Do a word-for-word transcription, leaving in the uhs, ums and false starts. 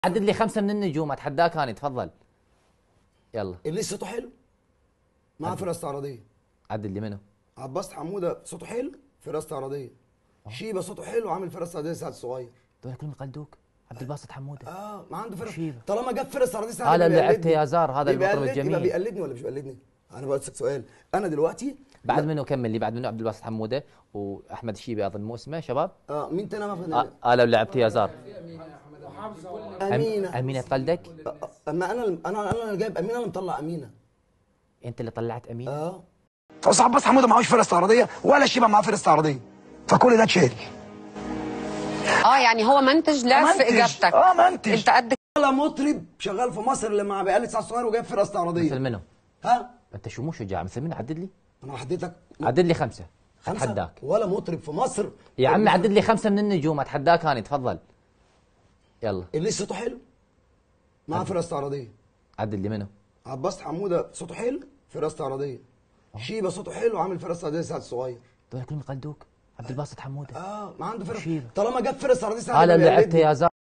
عدد لي خمسة من النجوم اتحداك انا، تفضل. يلا. اللي صوته حلو مع فرقه استعراضيه. عدد لي منه؟ عباس حموده صوته حلو فرقه استعراضيه. شيبه صوته حلو عامل فرقه استعراضيه سعد الصغير. دول كلهم يقلدوك. عبد الباسط حموده اه ما عنده فرقه. وشيبة. طالما جاب فرقه استعراضيه سعد هذا اللي بيقلدني. لعبته يا زار، هذا المطرب بيقلد- الجميل. يبقى بيقلدني ولا مش بيقلدني؟ انا بسالك سؤال. انا دلوقتي بعد لا. منه كمل لي، بعد منه عبد الباسط حموده واحمد الشيبي اظن مو اسمه شباب. اه مين تاني ما فهمت؟ اه, آه لو لعبت يا زار. امينه. أم امينه تقلدك؟ آه، آه، اما انا انا انا اللي جايب امينه، اللي مطلع امينه. انت اللي طلعت امينه؟ اه فاصل عباس حموده معهوش فرقه استعراضيه ولا شيبه معاه فرقه استعراضيه، فكل ده اتشال. اه يعني هو منتج لعب في منتج. اجابتك. اه منتج. انت قد ولا مطرب شغال في مصر اللي مع بيقلد سعد الصغير وجايب فرقه استعراضيه. مثل منه؟ ها انت شو مو شجاع، مثل منه؟ عدد لي. انا حديت لك عدد لي خمسه خمسة؟ اتحداك. ولا مطرب في مصر يا عمي عدد لي خمسه من النجوم اتحداك انا، تفضل. يلا. اللي صوته حلو مع فرقه استعراضيه. عدد لي منه؟ عباس حموده صوته حلو فرقه استعراضيه. شيبه صوته حلو عامل فرقه استعراضيه سعد الصغير. دول كلهم يقلدوك. عبد الباسط حموده اه ما عنده فرقه. وشيبة. طالما جاب فرقه استعراضيه سعد هذا اللي بيقلدني. لعبته يا زار.